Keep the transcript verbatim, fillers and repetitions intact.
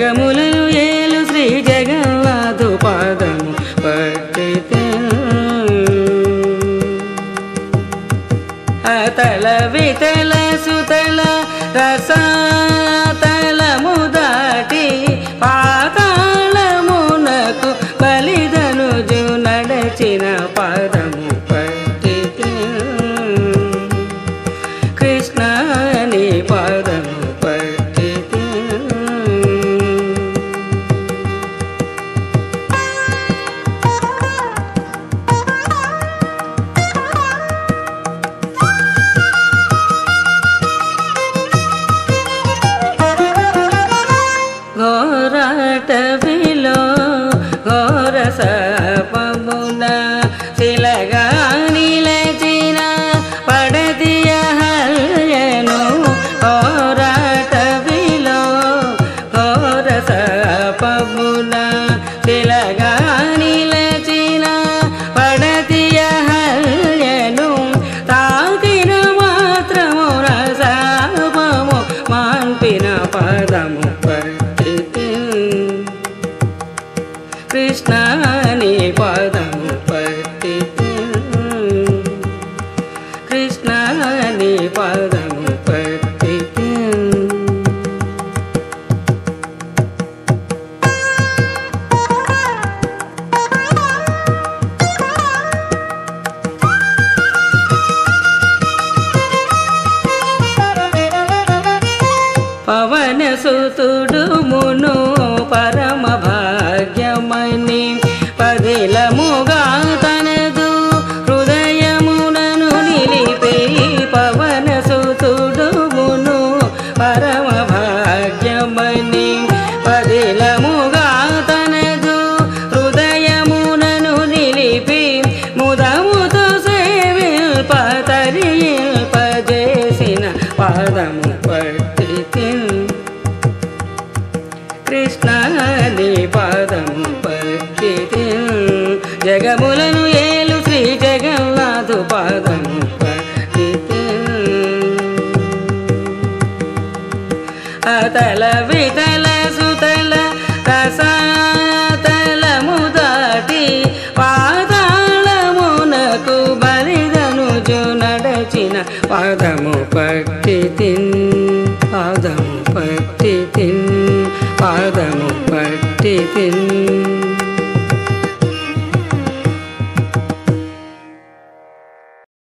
జగములను ఏలు శ్రీ జగన్నాథు పాదము పట్టితే అతల వితల సుతల రసాతలము దాటి పాతాళమునకు బలిదనుజు నడచిన పాదము పట్టితే కృష్ణ నీ పాదము పట్టితే ఘోరాటవిలో ఘోర సపమున శిలగా నిలచిన పడదియ హల్యను ఘోరాటవిలో ఘోర సపమున శిలగా నిలచిన పడదియ హల్యను తాకిన మాత్రమున శాపము మాన్పిన పదము కృష్ణ నీ పాదము పట్టితే కృష్ణ నీ పాదము పట్టితే పవన సుతుడు మును పరమ భాగ్యమని పదిలముగా తనదు హృదయమునను నిలిపే పవన సుతుడు మును పరమ భాగ్యమని పదిలముగా తనదు హృదయమునను నిలిపి ముదముతో సేవిల్ప తరింపజేసిన పాదము పట్టితే కృష్ణ నీ పాదము పట్టితే జగములను ఏలు శ్రీ జగన్నాథు పాదము పట్టితే అతల వితల సుతల రసాతలము దాటి పాతాళమునకు బలిదనుజు నడచిన పాదము పట్టితే పాదము పట్టితే పాదము పట్టితే